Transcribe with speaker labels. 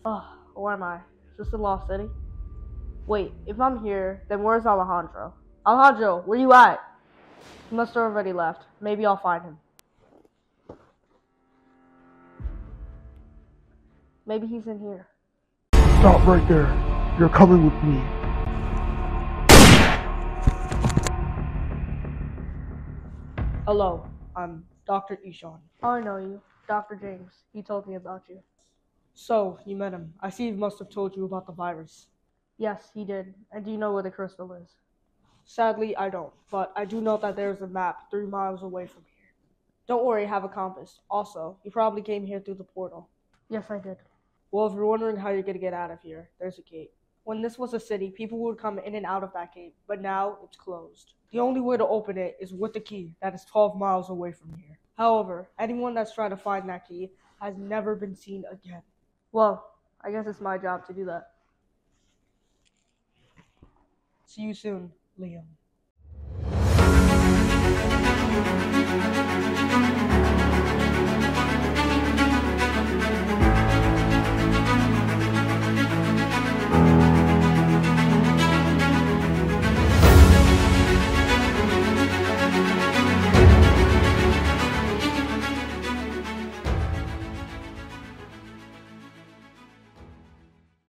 Speaker 1: Oh, where am I? Is this the Lost City? Wait, if I'm here, then where's Alejandro? Alejandro, where you at? He must have already left. Maybe I'll find him. Maybe he's in here.
Speaker 2: Stop right there. You're coming with me.
Speaker 1: Hello, I'm Dr. Ishan. Oh, I know you. Dr. James. He told me about you. So, you met him. I see he must have told you about the virus. Yes, he did. And do you know where the crystal is? Sadly, I don't. But I do know that there's a map 3 miles away from here. Don't worry, I have a compass. Also, you probably came here through the portal. Yes, I did. Well, if you're wondering how you're going to get out of here, there's a gate. When this was a city, people would come in and out of that gate, but now it's closed. The only way to open it is with the key that is 12 miles away from here. However, anyone that's trying to find that key has never been seen again. Well, I guess it's my job to do that. See you soon, Liam.